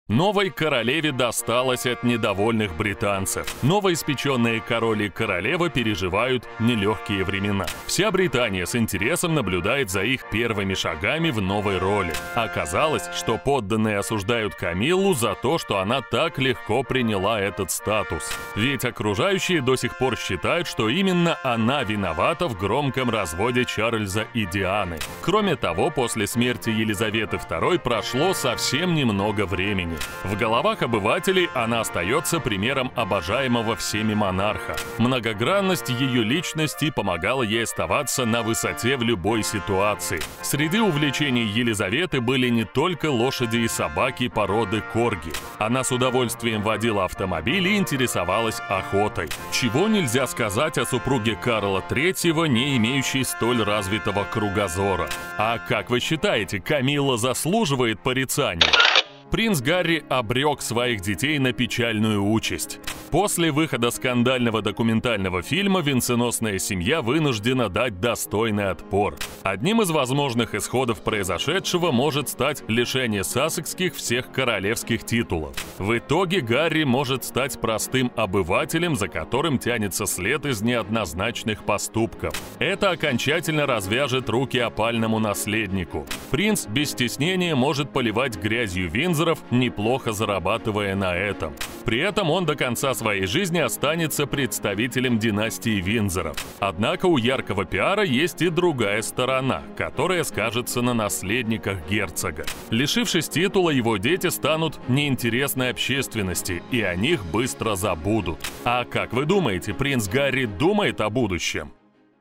Новой королеве досталось от недовольных британцев. Новоиспеченные король и королева переживают нелегкие времена. Вся Британия с интересом наблюдает за их первыми шагами в новой роли. Оказалось, что подданные осуждают Камиллу за то, что она так легко приняла этот статус. Ведь окружающие до сих пор считают, что именно она виновата в громком разводе Чарльза и Дианы. Кроме того, после смерти Елизаветы II прошло совсем немного времени. В головах обывателей она остается примером обожаемого всеми монарха. Многогранность ее личности помогала ей оставаться на высоте в любой ситуации. Среди увлечений Елизаветы были не только лошади и собаки породы корги. Она с удовольствием водила автомобиль и интересовалась охотой. Чего нельзя сказать о супруге Карла III, не имеющей столь развитого кругозора. А как вы считаете, Камилла заслуживает порицания? Принц Гарри обрек своих детей на печальную участь. После выхода скандального документального фильма венценосная семья вынуждена дать достойный отпор. Одним из возможных исходов произошедшего может стать лишение сассекских всех королевских титулов. В итоге Гарри может стать простым обывателем, за которым тянется след из неоднозначных поступков. Это окончательно развяжет руки опальному наследнику. Принц без стеснения может поливать грязью Виндзоров, неплохо зарабатывая на этом. При этом он до конца своей жизни останется представителем династии Виндзоров. Однако у яркого пиара есть и другая сторона, которая скажется на наследниках герцога. Лишившись титула, его дети станут неинтересной общественности, и о них быстро забудут. А как вы думаете, принц Гарри думает о будущем?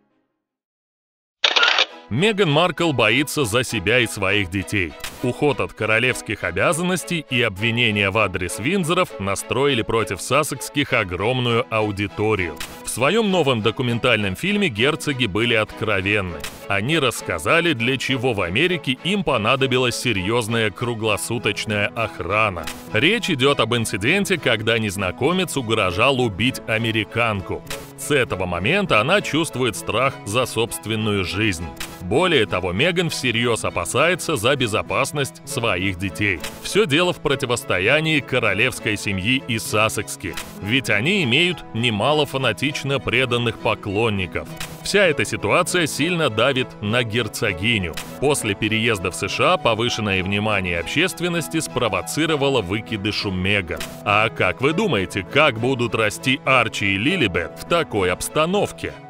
Меган Маркл боится за себя и своих детей. Уход от королевских обязанностей и обвинения в адрес Виндзоров настроили против сассекских огромную аудиторию. В своем новом документальном фильме герцоги были откровенны. Они рассказали, для чего в Америке им понадобилась серьезная круглосуточная охрана. Речь идет об инциденте, когда незнакомец угрожал убить американку. С этого момента она чувствует страх за собственную жизнь. Более того, Меган всерьез опасается за безопасность своих детей. Все дело в противостоянии королевской семьи и сассекских, ведь они имеют немало фанатично преданных поклонников. Вся эта ситуация сильно давит на герцогиню. После переезда в США повышенное внимание общественности спровоцировало выкидыш у Меган. А как вы думаете, как будут расти Арчи и Лилибет в такой обстановке?